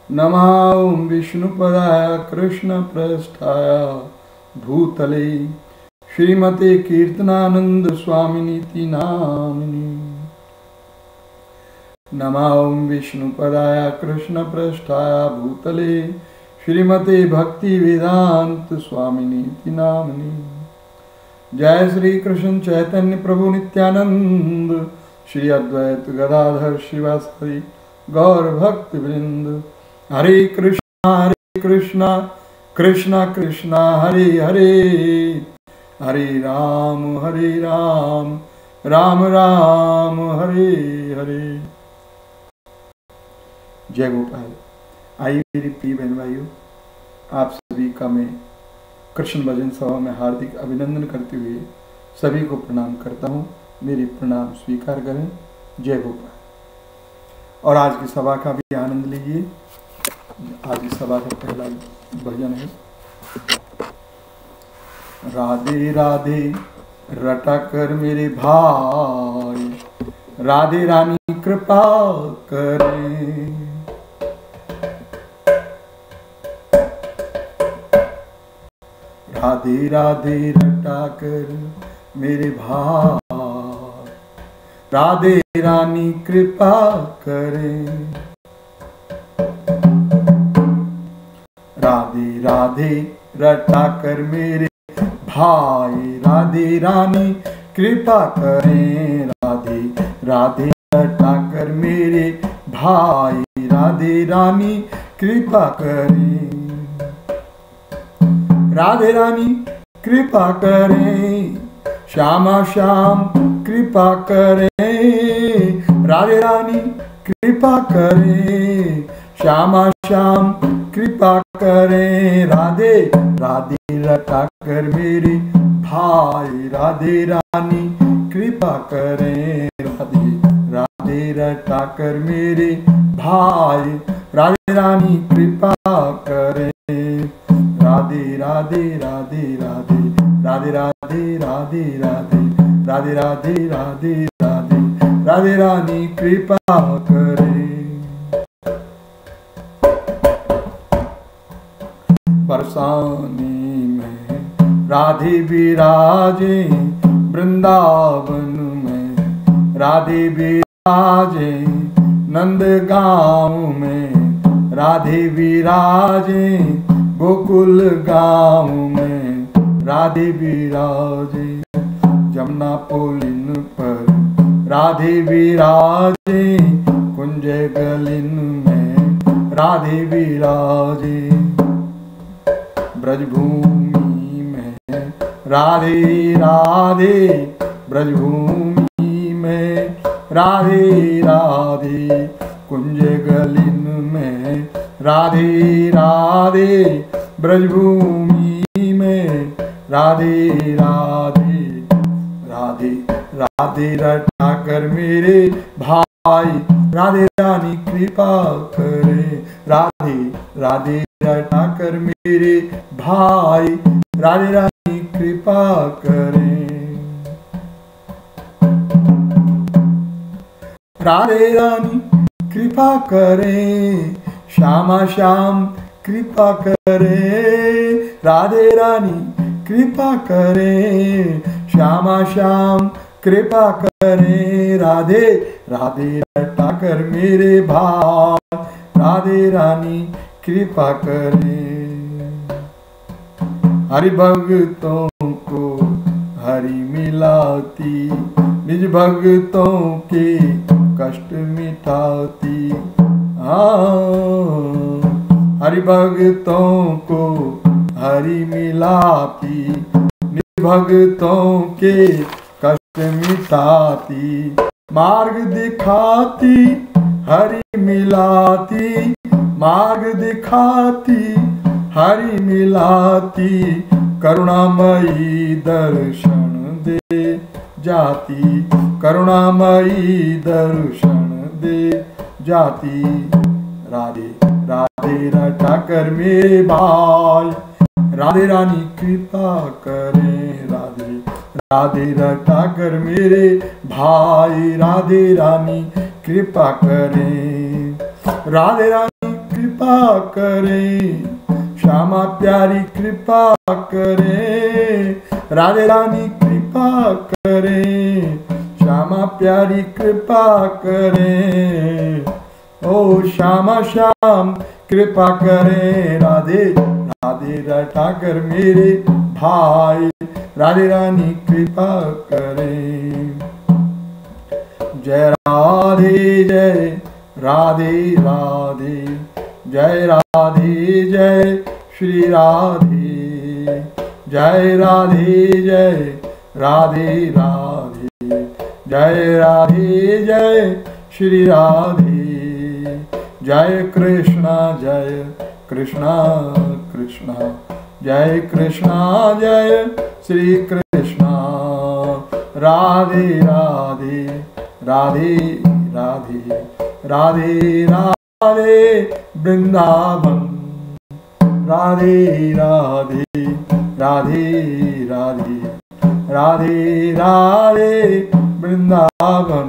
नमः ओं विष्णुपदाय कृष्णप्रेष्ठाय भूतले श्रीमते कीर्तनानंद स्वामिनीति नामिने। नमः ओं विष्णुपदाय कृष्णप्रेष्ठाय भूतले श्रीमते भक्ति वेदांत स्वामिनीति नामिने। जय श्री कृष्ण चैतन्य प्रभु नित्यानंद श्री अद्वैत गदाधर शिवासादि गौर भक्त वृंद। हरे कृष्णा कृष्णा कृष्णा हरे हरे, हरे राम राम राम हरे हरे। जय गोपाल। आइए मेरी प्रिय बहन भाइयों, आप सभी का मैं कृष्ण भजन सभा में हार्दिक अभिनंदन करते हुए सभी को प्रणाम करता हूँ। मेरी प्रणाम स्वीकार करें। जय गोपाल। और आज की सभा का भी आनंद लीजिए। आज की सभा का पहला भजन है राधे राधे रटा कर मेरे भाई, राधे रानी कृपा करें। राधे राधे रटा कर मेरे भाई, राधे रानी कृपा करें। राधे राधे रटा कर मेरे भाई, राधे रानी कृपा करें। राधे राधे रटा कर मेरे भाई, राधे रानी कृपा करें। राधे रानी कृपा करें, श्यामा श्याम कृपा करें। राधे रानी कृपा करें, श्यामा श्याम कृपा करें। राधे राधे रटा कर मेरे भाई, राधे रानी कृपा करें। राधे राधे रटा कर मेरे भाई, राधे रानी कृपा करें। राधे राधे राधे राधे राधे राधे राधे राधे राधे राधे राधे राधे राधे रानी कृपा करें। बरसाने में राधे विराजे, वृंदावन में राधे विराजे, नंद गांव में राधे विराजे, गोकुल गांव में राधे विराजे। जमुना पुलिन पर राधे विराजे, कुंज गलिन में राधे विराजे। ब्रजभूमि में राधे राधे, ब्रजभूमि में राधे राधे, कुंज गलिन में राधे राधे, ब्रजभूमि में राधे राधे। राधे राधे रटा कर मेरे भाई, राधे रानी कृपा करे। राधे राधे रटा कर मेरे भाई, राधे रानी कृपा करे। राधे रानी कृपा करे, श्यामा श्याम कृपा करे। राधे रानी कृपा करे, श्यामा श्याम कृपा करे। राधे राधे रटा कर मेरे भाई, राधे रानी कृपा करे। हरि भक्तों को हरि मिलाती, निज भक्तों के कष्ट मिटाती। हरि भक्तों को हरि मिलाती, निज भक्तों के कष्ट मिटाती। मार्ग दिखाती हरि मिलाती, मार्ग दिखाती हरि मिलाती। करुणामयी दर्शन दे जाती, करुणामयी दर्शन दे जाती। राधे राधे रटा कर मेरे भाई, राधे रानी कृपा करें। राधे राधे रटा कर मेरे भाई, राधे रानी कृपा करें। राधे रानी कृपा करें, श्यामा प्यारी कृपा करें, राधे रानी कृपा करें, श्यामा प्यारी कृपा करें, ओ श्यामा श्याम कृपा करें, राधे राधे रटा कर मेरे भाई, राधे रानी कृपा करें। जय राधे जय राधे राधे, जय राधे जय श्री राधे, जय राधे जय राधे राधे, जय राधे जय श्री राधे, जय कृष्णा कृष्णा, जय कृष्णा जय श्री कृष्णा, राधे राधे राधे राधे, राधे राधे वृंदावन, राधे राधे राधे राधे, राधे राधे वृंदावन,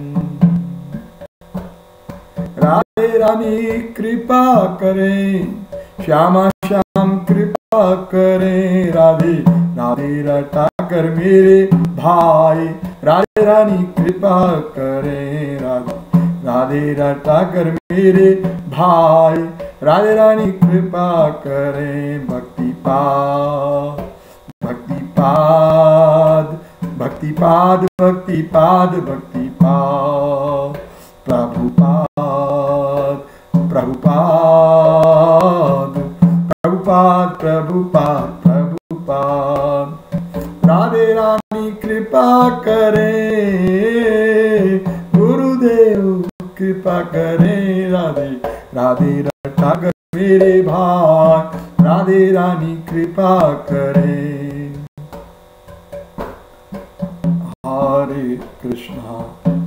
राधे रानी कृपा करें, श्यामा श्याम कृपा करें, राधे राधे रटा कर मेरे भाई, राधे रानी कृपा करें, राधे राधे रटा कर मेरे भाई, राधे रानी कृपा करें। भक्ति पाद भक्ति पाद भक्ति पाद भक्ति पाद भक्ति पाद, प्रभुपाद प्रभुपाद प्रभुपाद प्रभुपाद प्रभुपाद, राधे रानी कृपा करें, गुरुदेव कृपा करें, राधे राधे रटा कर मेरे भाई, राधे रानी कृपा करें। हरे कृष्णा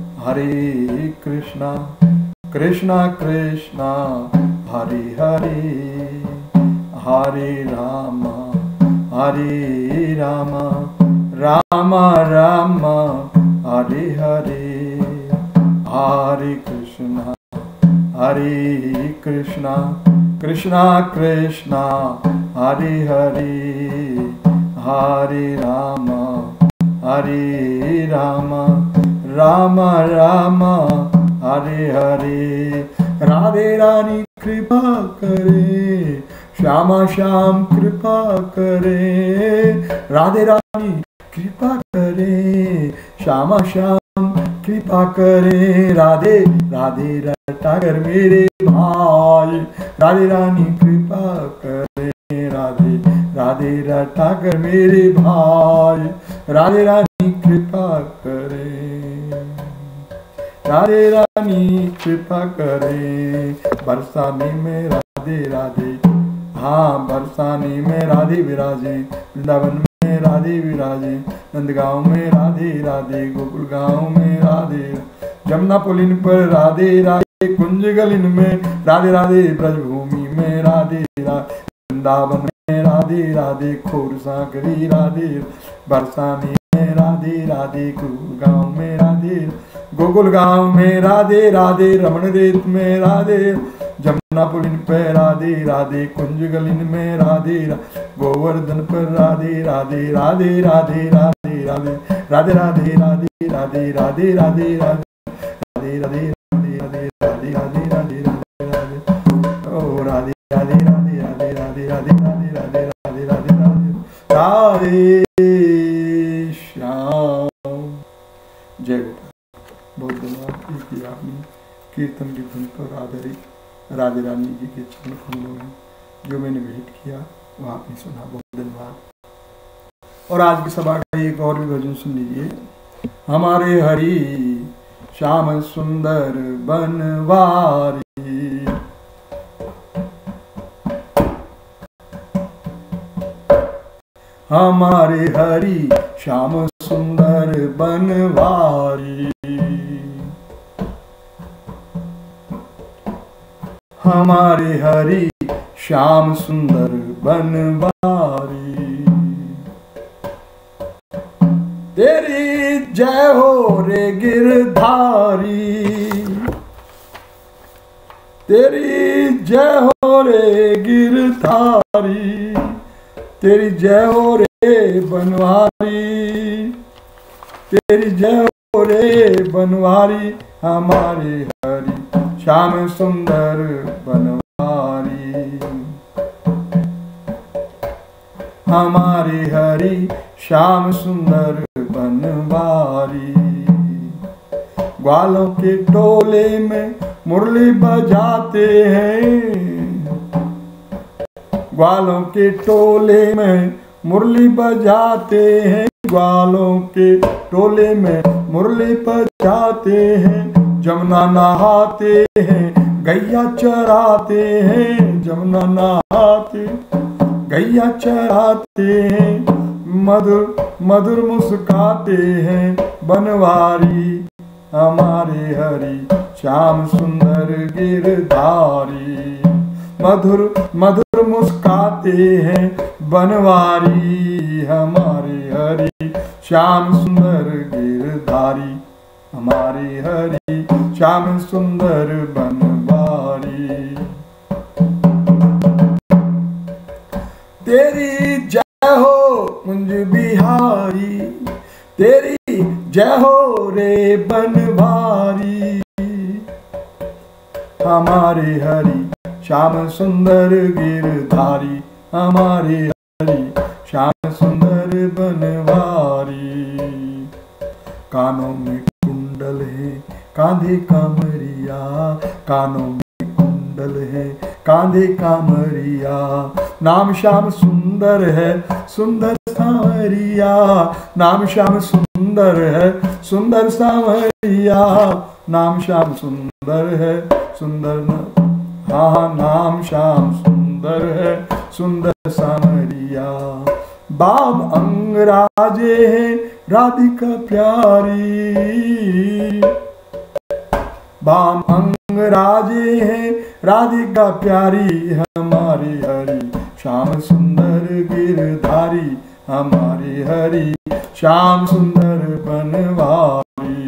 कृष्णा कृष्णा हरे हरे, हरे राम राम राम हरे हरे, हरे कृष्णा कृष्णा कृष्णा हरे हरे, हरे राम राम राम हरे हरे, राधे रानी कृपा करे, श्यामा श्याम कृपा करे, राधे रानी कृपा करे, श्यामा श्याम कृपा करे, राधे राधे रटा कर मेरे भाई, राधे रानी कृपा करे, राधे राधे रटा कर मेरे भाई, राधे रानी कृपा करे, राधे रानी कृपा करे। बरसाने में राधे राधे, हाँ बरसाने में राधे विराजे, वृंदावन में राधे विराजे, नंदगांव में राधे राधे, गोकुल गांव में राधे, जमुना पुलिन पर राधे राधे, कुंज गलिन में राधे राधे, ब्रजभूमि में राधे राधे, वृंदावन में राधे राधे, खोर सांकरी राधे, बरसाने में राधे राधे, गांव में राधे, गोकुल गांव में राधे राधे, रमण रेत में राधे, जमुना पुलिन पे राधे राधे, कुंज गलिन में राधे गोवर्धन पर राधे राधे राधे राधे राधे राधे राधे राधे राधे राधे राधे राधे राधे राधे राधे राधे राधे राधे राधे ओ राधे राधे राधे राधे राधे राधे राधे राधे राधे राधे राधे राधे श्याम। जय गोपाल। बहुत धन्यवाद कि आपने कीर्तन की धुन पर आधारित राधे रानी जी के चरण कमलों में जो मैंने भेंट किया वो आपने सुना। बहुत धन्यवाद। और आज की सभा का एक और भी भजन सुन लीजिए। हमारे हरि श्याम सुंदर बनवारी, हमारे हरि श्याम सुंदर बनवारी, हमारे हरि श्याम सुंदर बनवारी, तेरी जय हो रे गिरधारी, तेरी जय हो रे गिरधारी, तेरी जय हो रे बनवारी, तेरी जय हो रे बनवारी, हमारे हरि श्याम सुंदर बनवारी, हमारे हरि श्याम सुंदर बनवारी। ग्वालों के टोले में मुरली बजाते हैं, ग्वालों के टोले में मुरली बजाते हैं, ग्वालों के टोले में मुरली बजाते हैं। जमुना नहाते हैं, गैया चराते हैं, जमुना नहाते गैया चराते हैं, मधुर मधुर मुस्काते हैं बनवारी, हमारे हरि श्याम सुंदर गिरधारी। मधुर मधुर मुस्काते हैं बनवारी, हमारे हरि श्याम सुंदर गिरधारी, हमारे हरि श्याम सुंदर बनवारी। तेरी जय हो कुंज बिहारी, तेरी जय हो रे बनवारी, हमारे हरि श्याम सुंदर गिरधारी, हमारे हरि श्याम सुंदर बनवारी। कानों में कुंडल है कांधे कामरिया, कानों में कुंडल है कांधे कामरिया, नाम श्याम सुंदर है सुंदर सांवरिया, नाम श्याम सुंदर है सुंदर सांवरिया, नाम श्याम सुंदर है सुंदर हाँ नाम श्याम सुंदर है सुंदर सांवरिया। बाम अंगराजे हैं राधिका प्यारी, बाम अंगराजे हैं राधिका प्यारी, हमारे हरि श्याम सुंदर गिरधारी, हमारे हरि श्याम सुंदर बनवारी।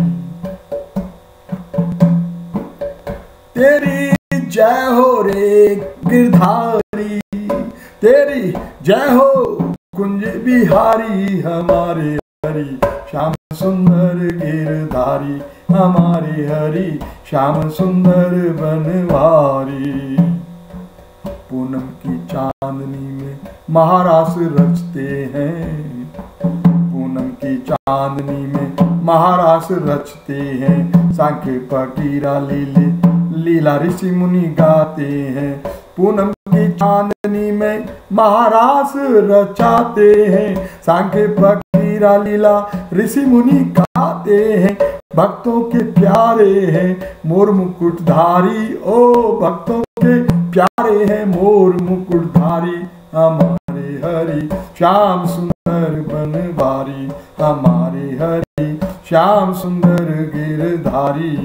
तेरी जय हो रे गिरधारी, तेरी जय हो कुंज बिहारी, हमारे हरि श्याम सुंदर गिरधारी, हमारे हरि श्याम सुंदर बनवारी। पूनम की चांदनी में महारास रचते हैं, पूनम की चांदनी में महारास रचते हैं, सांख्य फकीरा लीले लीला ऋषि मुनि गाते हैं। पूनम की चांदनी में महारास रचाते हैं, सांख्य फकीरा लीला ऋषि मुनि गाते हैं। भक्तों के प्यारे हैं मोर मुकुटधारी, ओ भक्तों के प्यारे हैं मोर मुकुटधारी, हमारे हरि श्याम सुंदर बनवारी, हमारे हरि श्याम सुंदर गिरधारी,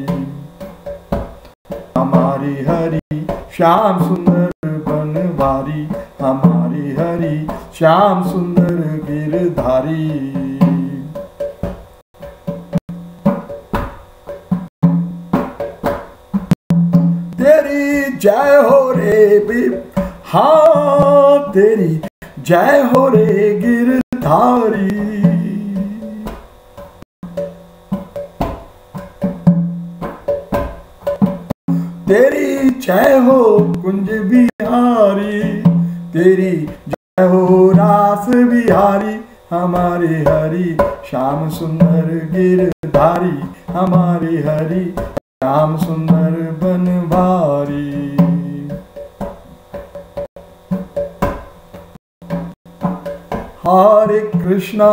हमारे हरि श्याम सुंदर बनवारी, हमारे हरि श्याम सुंदर गिरधारी। तेरी जय हो रे हाँ, तेरी जय हो रे गिरधारी, तेरी जय हो कुंज बिहारी, तेरी जय हो रास बिहारी, हमारे हरि श्याम सुंदर गिरधारी, हमारे हरि श्याम सुंदर बनवारी। हरे कृष्णा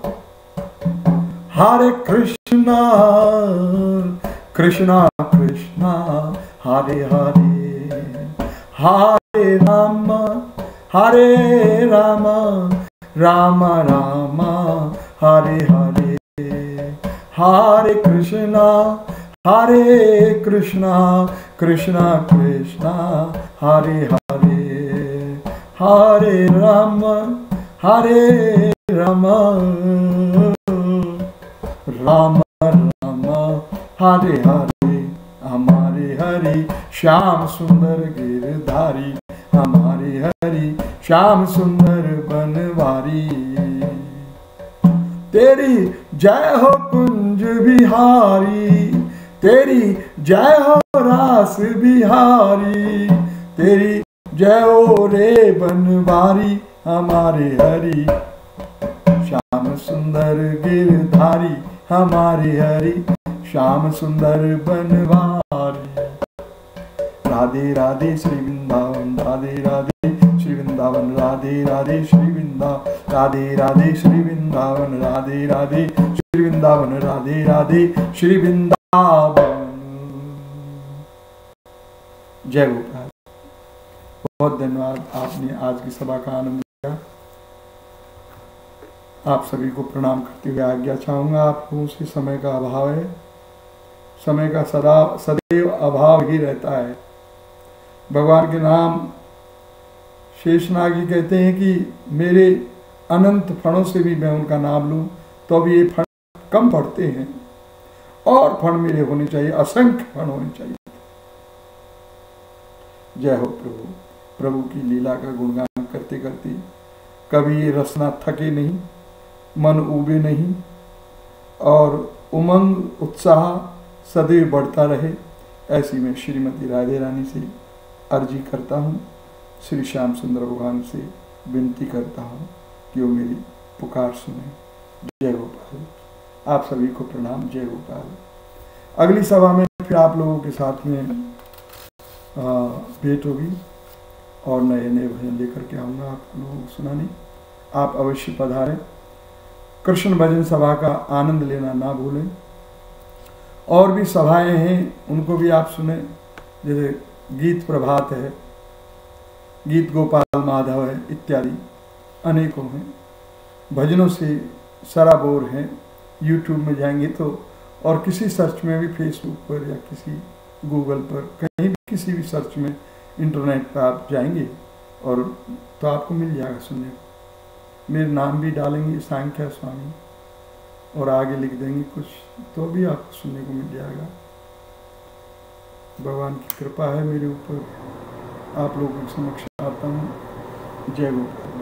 कृष्णा कृष्णा हरे हरे, हरे राम राम राम हरे हरे, हरे कृष्णा कृष्णा कृष्णा हरे हरे, हरे राम राम राम हरे हरे, हमारे हरि श्याम सुंदर गिरधारी, हमारे हरि श्याम सुंदर बनवारी। तेरी जय हो कुंज बिहारी, तेरी जय हो रास बिहारी, तेरी जय हो रे बनवारी, हमारे हरि श्याम सुंदर गिरधारी, हमारे हरि श्याम सुंदर बनवारी। राधे राधे श्री वृंदावन, राधे राधे श्री वृंदावन, राधे राधे श्री वृंदावन, राधे राधे श्री वृंदावन, राधे राधे श्री वृंदावन, राधे राधे श्री वृंदावन। जय गोपाल। बहुत धन्यवाद, आपने आज की सभा का आनंद लिया। आप सभी को प्रणाम करते हुए आज्ञा चाहूंगा। आप लोगों से समय का अभाव है, समय का सदैव अभाव ही रहता है। भगवान के नाम शेषनागी कहते हैं कि मेरे अनंत फणों से भी मैं उनका नाम लूं तो अब ये फण कम पड़ते हैं, और फण मेरे होने चाहिए, असंख्य फण होने चाहिए। जय हो प्रभु। प्रभु की लीला का गुणगान करते करते कभी ये रसना थके नहीं, मन उबे नहीं, और उमंग उत्साह सदैव बढ़ता रहे, ऐसी मैं श्रीमती राधे रानी से अर्जी करता हूँ। श्री श्याम सुंदर भगवान से विनती करता हूँ कि वो मेरी पुकार सुने। जय गोपाल। आप सभी को प्रणाम। जय गोपाल। अगली सभा में फिर आप लोगों के साथ में भेंट होगी और नए नए भजन लेकर के आऊँगा आप लोगों को सुनाने। आप अवश्य पधारें। कृष्ण भजन सभा का आनंद लेना ना भूलें। और भी सभाएं हैं, उनको भी आप सुने। जैसे गीत प्रभात है, गीत गोपाल माधव है, इत्यादि अनेकों हैं। भजनों से सराबोर हैं। यूट्यूब में जाएंगे तो, और किसी सर्च में भी, फेसबुक पर या किसी गूगल पर, कहीं भी किसी भी सर्च में इंटरनेट पर आप जाएंगे और तो आपको मिल जाएगा सुनने को। मेरे नाम भी डालेंगे सांख्या स्वामी और आगे लिख देंगे कुछ, तो भी आपको सुनने को मिल जाएगा। भगवान की कृपा है मेरे ऊपर, आप लोगों के समक्ष आता हूँ। जय गोपाल।